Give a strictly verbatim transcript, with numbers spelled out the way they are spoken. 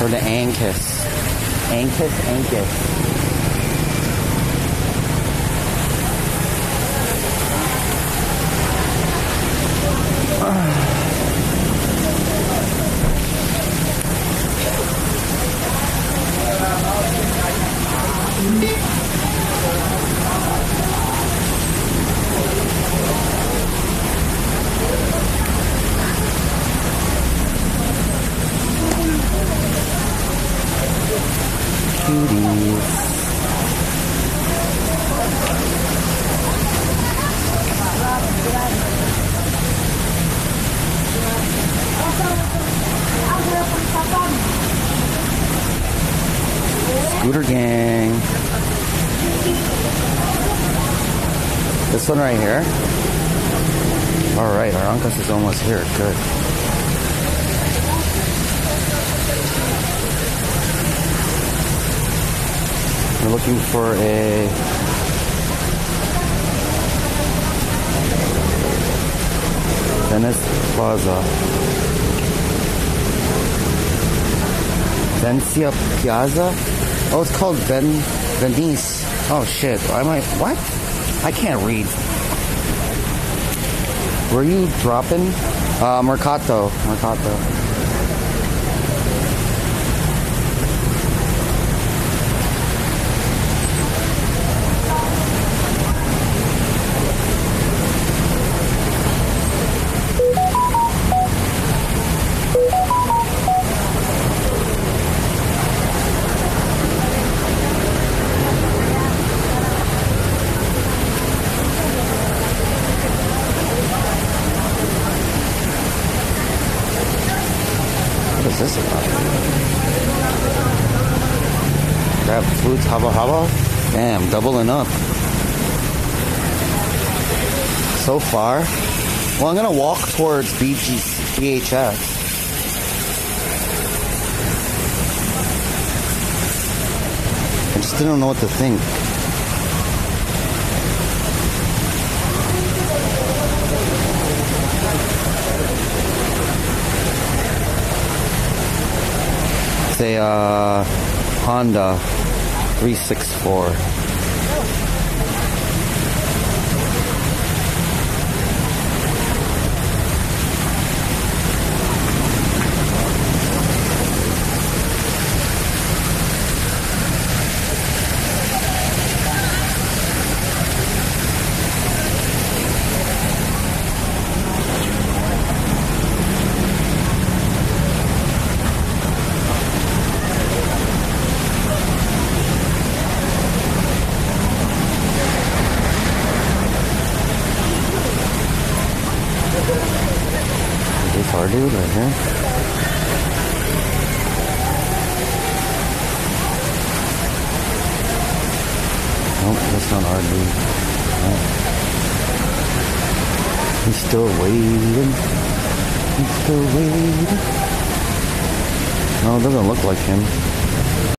Or the Anchus. Anchus, Anchus. Cuties. Scooter gang. This one right here. Alright, our Uncas is almost here. Good. We're looking for a Venice Plaza. Vencia Piazza? Oh, it's called Ven Venice. Oh shit. I might what? I can't read. Were you dropping? Uh Mercato. Mercato. What is this about? Grab foods, haba haba. Damn, doubling up. So far. Well, I'm gonna walk towards B H S. I just didn't know what to think. It's a uh, Honda three sixty-four. Our dude right here. Nope, that's not our dude. Nope. He's still waiting. He's still waiting. No, it doesn't look like him.